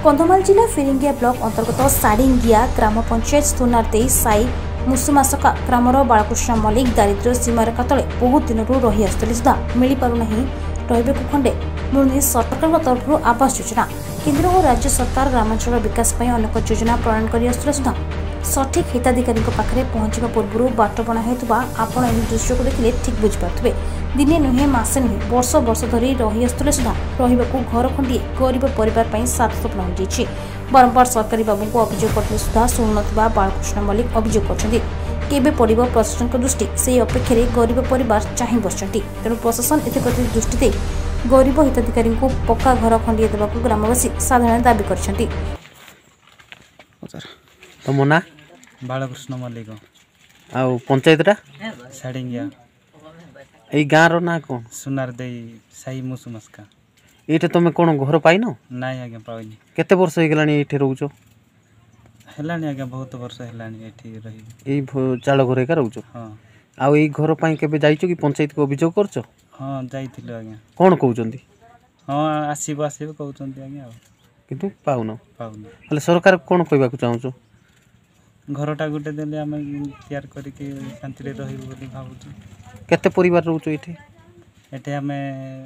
कंधमाल जिला फिरिंगिया ब्लॉक अंतर्गत साड़िंगिया ग्राम पंचायत सोनारदेई साई मुसुमासका ग्रामर बालकृष्ण मल्लिक दारिद्र्य सीमारेखा तले बहुत दिन रही आसुले सुधा मिल पारना रही खंडे मिलूनी सरकार तरफ आवास योजना। केंद्र और राज्य सरकार ग्रामांचल विकास अनेक योजना प्रणयन कर सुधा सठिक हिताधिकारी पाखे पहुंचा पूर्व बाट बना होता आपण यह दृश्य को देखिले ठीक बुझीपारे। दिने नुहे मसे नुहे वर्ष वर्ष धरी रही आसुले सुधा रही घर खंडे गरीब परिवार सात स्वप्न हो जाए। बारंबार सरकारी बाबू को अभियोग करते सुधा शुणुना बालकृष्ण मल्लिक अभियोग कर पड़ो प्रशासन दृष्टि से अपेक्षा गरीब परिवार चाह बसती। तेणु प्रशासन एप्रति दृष्टि दे गरीब हिताधिकारी को पक्का घर खंडे देवा ग्रामवासी साधारण दाबी कर। तुम ना बालकृष्ण मल्लिक आ पंचायतटा साड़िंगिया ए गाँव रो ना कौन सोनारदेई साई मुसुमासका। ये तुम कौन घर पाइन नाई आज्ञा पाइनी केते वर्ष हो गलानी एठी रहउछ हेलानी आज्ञा बहुत वर्ष हेलानी एठी रही ए चाल घर एका रहउछ। हां आ ए घर पई केबे जाइछो कि पंचायत को अभियोग करछ? हां जाइथिलो आज्ञा। कोन कहउचंदी? हां आसीबो कहउचंदी आज्ञा किंतु पाउनो पाउनो हले सरकार कोन कहबा को चाहउछ? घरटा गुटे देले हम तैयार करके शांति रे रहिबो बोली भाबुछु। केते परिवार रहउछ एठी? एठी हमें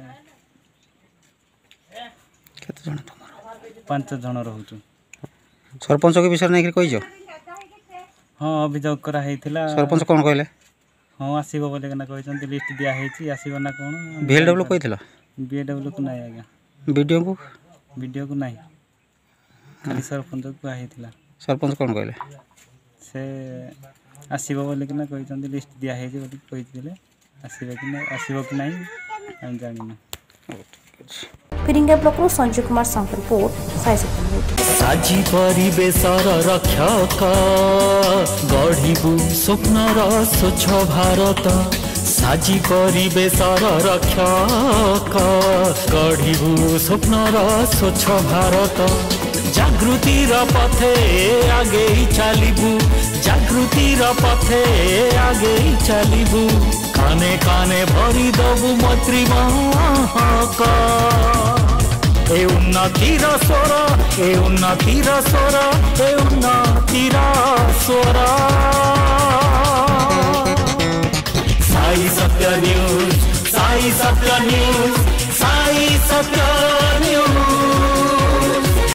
केते जण तुमरो? 5 जण रहउछु। सरपंच के विषय नै कहिजो? हां अभियोग करा हेतिला। सरपंच कोन कहले? हां आसीबो बोले कना कहचंती लिस्ट दिया हेची आसीबो ना कोन? बीएलडब्ल्यू कहिथिला? बीएलडब्ल्यू को नाही आज्ञा। वीडियो को नाही खाली सरपंच को हेतिला। सरपंच कोन कहले? से आसीबो बोले कि ना कहचंती लिस्ट दिया हेची बोली कहिथिले आसीबो कि नाही हम जानिना। फिरिंगिया ब्लॉक संजय कुमार संग रिपोर्ट साजी परिवेशर रक्षक गढ़िबु स्वप्नर स्वच्छ भारत। साजी परिवेशर रक्षक गढ़िबु स्वप्नर स्वच्छ भारत। जागृतिर पथे आगे चलिबु जागृतिर पथे आगे चलिबु काने काने भरी दबु मैत्री महक। ए उन्नतिर स्वर ए उन्नतिर स्वर ए उन्नतिर